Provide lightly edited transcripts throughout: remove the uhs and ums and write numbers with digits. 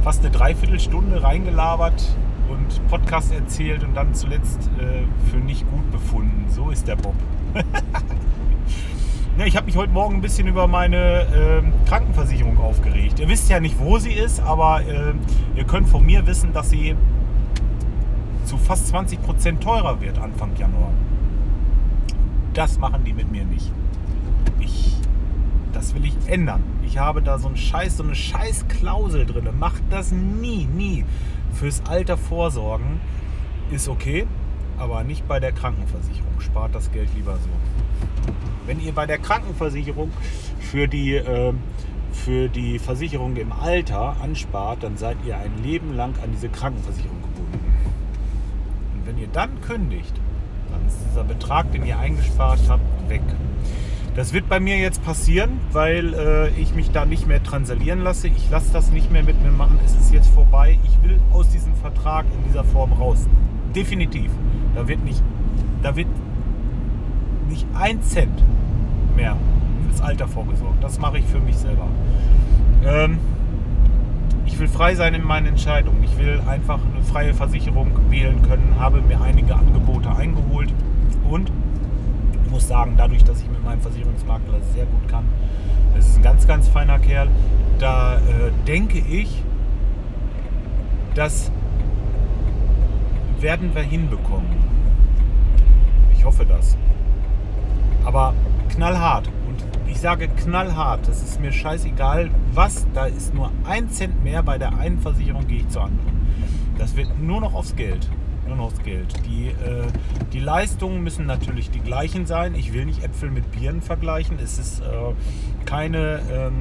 fast eine Dreiviertelstunde reingelabert und Podcast erzählt und dann zuletzt für nicht gut befunden. So ist der Bob. Ja, ich habe mich heute Morgen ein bisschen über meine Krankenversicherung aufgeregt. Ihr wisst ja nicht, wo sie ist, aber ihr könnt von mir wissen, dass sie zu fast 20% teurer wird Anfang Januar. Das machen die mit mir nicht. Das will ich ändern. Ich habe da so eine scheiß Klausel drin. Macht das nie. Fürs Alter vorsorgen ist okay, aber nicht bei der Krankenversicherung. Spart das Geld lieber so. Wenn ihr bei der Krankenversicherung für die Versicherung im Alter anspart, dann seid ihr ein Leben lang an diese Krankenversicherung gebunden. Und wenn ihr dann kündigt, dann ist dieser Betrag, den ihr eingespart habt, weg. Das wird bei mir jetzt passieren, weil ich mich da nicht mehr transalieren lasse. Ich lasse das nicht mehr mit mir machen. Es ist jetzt vorbei. Ich will aus diesem Vertrag in dieser Form raus. Definitiv. Da wird nicht 1 Cent mehr fürs Alter vorgesorgt. Das mache ich für mich selber. Ich will frei sein in meinen Entscheidungen. Ich will einfach eine freie Versicherung wählen können. Habe mir einige Angebote eingeholt und ich muss sagen, dadurch, dass ich mit meinem Versicherungsmakler sehr gut kann, das ist ein ganz feiner Kerl, da denke ich, das werden wir hinbekommen. Ich hoffe das. Aber knallhart. Und ich sage knallhart, das ist mir scheißegal, was, da ist nur 1 Cent mehr bei der einen Versicherung, gehe ich zur anderen. Das wird nur noch aufs Geld. Die Leistungen müssen natürlich die gleichen sein. Ich will nicht Äpfel mit Birnen vergleichen. Es ist keine,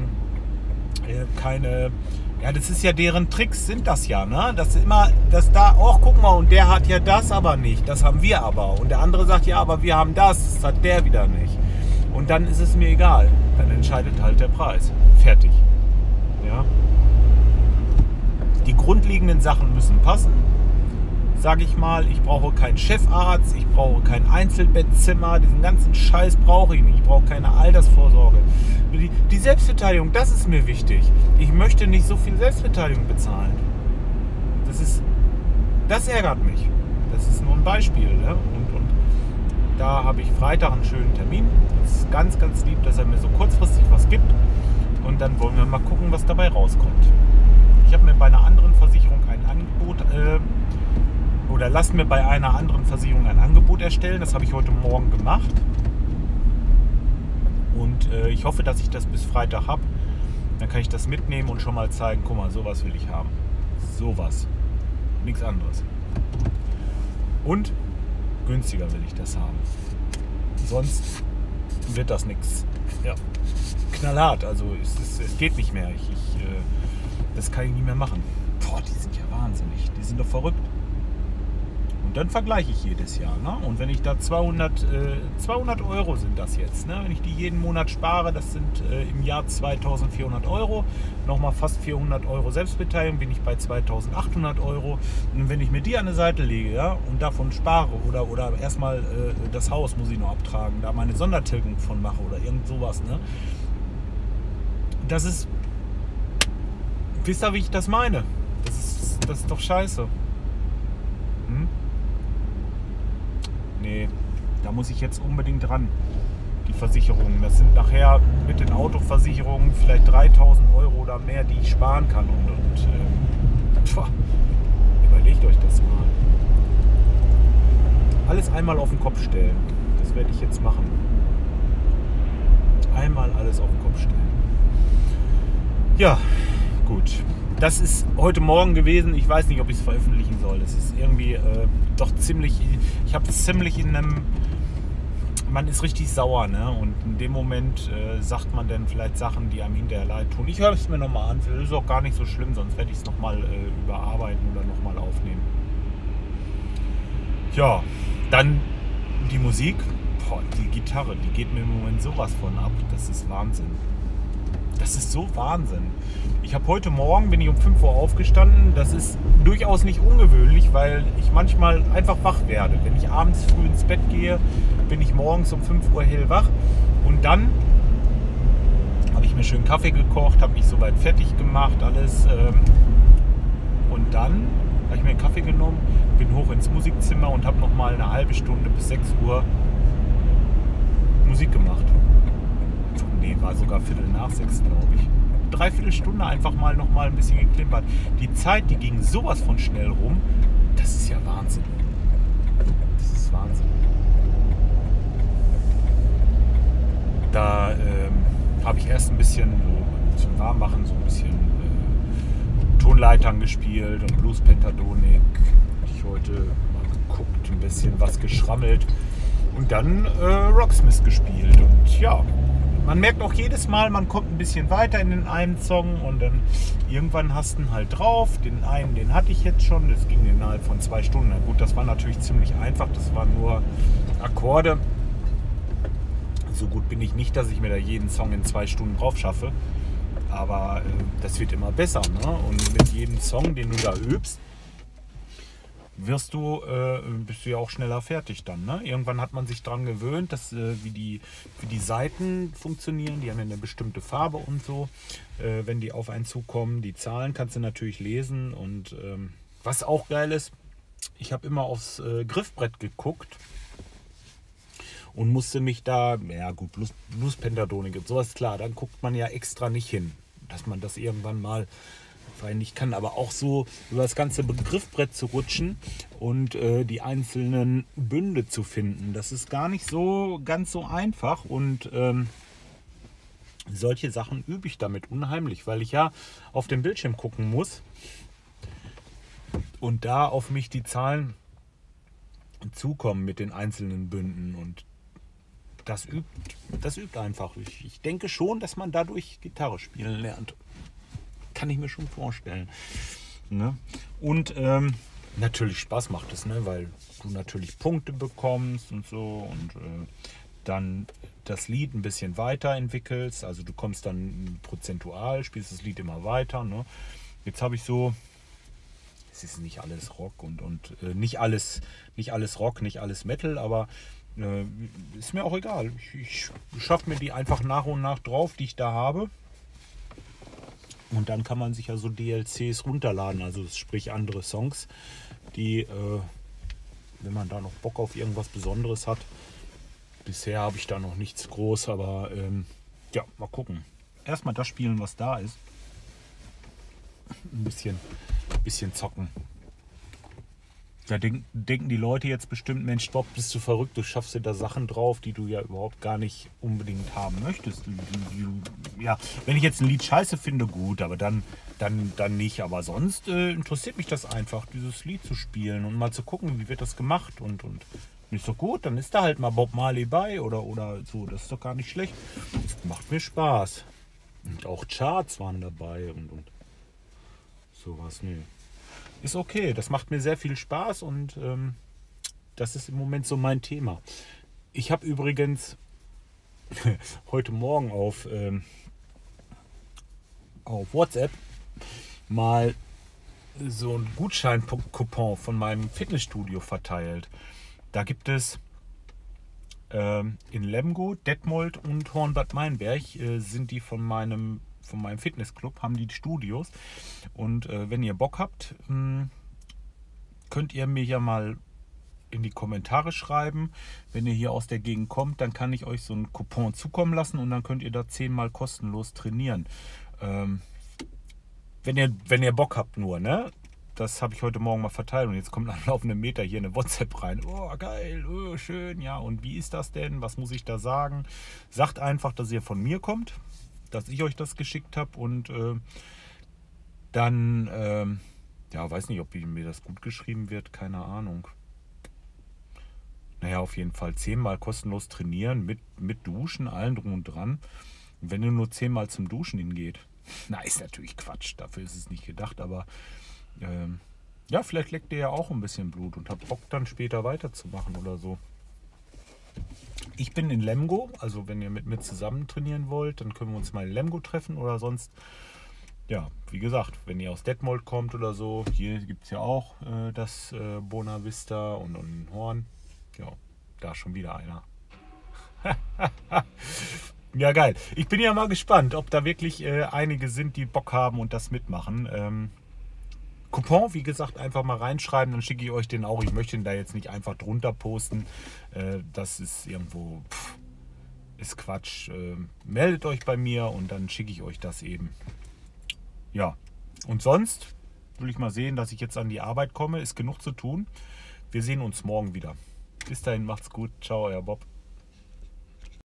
ja, das ist ja deren Tricks, sind das ja, ne? Das ist immer, dass da, oh, guck mal, und der hat ja das aber nicht, das haben wir aber. Und der andere sagt, ja, aber wir haben das hat der wieder nicht. Und dann ist es mir egal. Dann entscheidet halt der Preis. Fertig. Ja. Die grundlegenden Sachen müssen passen. Sage ich mal, ich brauche keinen Chefarzt, ich brauche kein Einzelbettzimmer, diesen ganzen Scheiß brauche ich nicht, ich brauche keine Altersvorsorge. Die Selbstbeteiligung, das ist mir wichtig. Ich möchte nicht so viel Selbstbeteiligung bezahlen. Das ärgert mich. Das ist nur ein Beispiel. Ne? Und da habe ich Freitag einen schönen Termin. Das ist ganz lieb, dass er mir so kurzfristig was gibt. Und dann wollen wir mal gucken, was dabei rauskommt. Ich habe mir bei einer anderen Versicherung ein Angebot oder lass mir bei einer anderen Versicherung ein Angebot erstellen. Das habe ich heute Morgen gemacht. Und ich hoffe, dass ich das bis Freitag habe. Dann kann ich das mitnehmen und schon mal zeigen, guck mal, sowas will ich haben. Sowas. Nichts anderes. Und günstiger will ich das haben. Sonst wird das nichts. Ja. Knallhart. Also es geht nicht mehr. Das kann ich nicht mehr machen. Boah, die sind ja wahnsinnig. Die sind doch verrückt. Und dann vergleiche ich jedes Jahr. Ne? Und wenn ich da 200 Euro sind das jetzt. Ne? Wenn ich die jeden Monat spare, das sind im Jahr 2.400 Euro. Nochmal fast 400 Euro Selbstbeteiligung, bin ich bei 2.800 Euro. Und wenn ich mir die an die Seite lege, ja, und davon spare oder erstmal das Haus muss ich noch abtragen, da meine Sondertilgung von mache oder irgend sowas. Ne? Das ist... Wisst ihr, wie ich das meine? Das ist doch scheiße. Nee, da muss ich jetzt unbedingt ran. Die Versicherungen. Das sind nachher mit den Autoversicherungen vielleicht 3.000 Euro oder mehr, die ich sparen kann. Überlegt euch das mal. Alles einmal auf den Kopf stellen. Das werde ich jetzt machen. Einmal alles auf den Kopf stellen. Ja, gut. Das ist heute Morgen gewesen. Ich weiß nicht, ob ich es veröffentlichen soll. Das ist irgendwie doch ziemlich... Ich habe es ziemlich in einem... Man ist richtig sauer, ne? Und in dem Moment sagt man dann vielleicht Sachen, die einem hinterher leid tun. Ich höre es mir nochmal an. Das ist auch gar nicht so schlimm, sonst werde ich es nochmal überarbeiten oder nochmal aufnehmen. Ja, dann die Musik. Boah, die Gitarre, die geht mir im Moment sowas von ab. Das ist Wahnsinn. Das ist so Wahnsinn. Ich habe heute Morgen, bin ich um 5 Uhr aufgestanden. Das ist durchaus nicht ungewöhnlich, weil ich manchmal einfach wach werde. Wenn ich abends früh ins Bett gehe, bin ich morgens um 5 Uhr hellwach. Und dann habe ich mir schön Kaffee gekocht, habe mich soweit fertig gemacht, alles. Und dann habe ich mir einen Kaffee genommen, bin hoch ins Musikzimmer und habe nochmal eine halbe Stunde bis 6 Uhr Musik gemacht. Nee, war sogar Viertel nach 6, glaube ich. Dreiviertel Stunde einfach mal nochmal ein bisschen geklimpert. Die Zeit, die ging sowas von schnell rum. Das ist ja Wahnsinn. Das ist Wahnsinn. Da habe ich erst ein bisschen zum Warmmachen so ein bisschen Tonleitern gespielt und Blues Pentatonik. Habe ich heute mal geguckt, ein bisschen was geschrammelt und dann Rocksmith gespielt. Und ja, man merkt auch jedes Mal, man kommt ein bisschen weiter in den einen Song und dann irgendwann hast du ihn halt drauf. Den einen, den hatte ich jetzt schon, das ging innerhalb von 2 Stunden. Na gut, das war natürlich ziemlich einfach, das waren nur Akkorde. So gut bin ich nicht, dass ich mir da jeden Song in 2 Stunden drauf schaffe. Aber das wird immer besser, ne? Und mit jedem Song, den du da übst, bist du ja auch schneller fertig dann. Ne? Irgendwann hat man sich daran gewöhnt, dass, wie die Saiten funktionieren. Die haben ja eine bestimmte Farbe und so, wenn die auf einen zukommen. Die Zahlen kannst du natürlich lesen. Und was auch geil ist, ich habe immer aufs Griffbrett geguckt und musste mich da, ja gut, Blues Pentatonik und sowas, klar, dann guckt man ja extra nicht hin, dass man das irgendwann mal nicht kann, aber auch so über das ganze Griffbrett zu rutschen und die einzelnen Bünde zu finden, das ist gar nicht so ganz so einfach und solche Sachen übe ich damit unheimlich, weil ich ja auf dem Bildschirm gucken muss und da auf mich die Zahlen zukommen mit den einzelnen Bünden und das übt einfach. Ich denke schon, dass man dadurch Gitarre spielen lernt. Kann ich mir schon vorstellen. Ne? Und natürlich Spaß macht es, ne? Weil du natürlich Punkte bekommst und so und dann das Lied ein bisschen weiterentwickelst. Also du kommst dann prozentual, spielst das Lied immer weiter. Ne? Jetzt habe ich so, es ist nicht alles Rock und nicht alles Rock, nicht alles Metal, aber ist mir auch egal. Ich schaffe mir die einfach nach und nach drauf, die ich da habe. Und dann kann man sich ja so DLCs runterladen, also sprich andere Songs, die, wenn man da noch Bock auf irgendwas Besonderes hat. Bisher habe ich da noch nichts groß, aber ja, mal gucken. Erstmal das spielen, was da ist. Ein bisschen zocken. Da denken die Leute jetzt bestimmt, Mensch, Bob, bist du verrückt, du schaffst dir da Sachen drauf, die du ja überhaupt gar nicht unbedingt haben möchtest. Ja, wenn ich jetzt ein Lied scheiße finde, gut, aber dann nicht. Aber sonst interessiert mich das einfach, dieses Lied zu spielen und mal zu gucken, wie wird das gemacht und nicht so gut, dann ist da halt mal Bob Marley bei oder so, das ist doch gar nicht schlecht. Macht mir Spaß. Und auch Charts waren dabei und sowas, nee. Ist okay, das macht mir sehr viel Spaß und das ist im Moment so mein Thema. Ich habe übrigens heute Morgen auf WhatsApp mal so einen Gutscheincoupon von meinem Fitnessstudio verteilt. Da gibt es in Lemgo, Detmold und Hornbad Meinberg sind die von meinem Fitnessclub, haben die Studios. Und wenn ihr Bock habt, könnt ihr mir ja mal in die Kommentare schreiben. Wenn ihr hier aus der Gegend kommt, dann kann ich euch so einen Coupon zukommen lassen und dann könnt ihr da 10-mal kostenlos trainieren. Wenn ihr Bock habt nur, ne? Das habe ich heute Morgen mal verteilt und jetzt kommt am laufenden Meter hier eine WhatsApp rein. Oh, geil, oh, schön, ja. Und wie ist das denn? Was muss ich da sagen? Sagt einfach, dass ihr von mir kommt, dass ich euch das geschickt habe und dann, ja, weiß nicht, ob mir das gut geschrieben wird, keine Ahnung. Naja, auf jeden Fall 10-mal kostenlos trainieren, mit Duschen, allen drum und dran. Und wenn ihr nur 10-mal zum Duschen hingeht, na, ist natürlich Quatsch, dafür ist es nicht gedacht, aber ja, vielleicht leckt ihr ja auch ein bisschen Blut und habt Bock dann später weiterzumachen oder so. Ich bin in Lemgo, also wenn ihr mit mir zusammen trainieren wollt, dann können wir uns mal in Lemgo treffen oder sonst, ja, wie gesagt, wenn ihr aus Detmold kommt oder so, hier gibt es ja auch das Bona Vista und Horn. Ja, da schon wieder einer. Ja, geil. Ich bin ja mal gespannt, ob da wirklich einige sind, die Bock haben und das mitmachen. Coupon, wie gesagt, einfach mal reinschreiben, dann schicke ich euch den auch. Ich möchte ihn da jetzt nicht einfach drunter posten. Das ist irgendwo, ist Quatsch. Meldet euch bei mir und dann schicke ich euch das eben. Ja, und sonst will ich mal sehen, dass ich jetzt an die Arbeit komme. Ist genug zu tun. Wir sehen uns morgen wieder. Bis dahin, macht's gut. Ciao, euer Bob.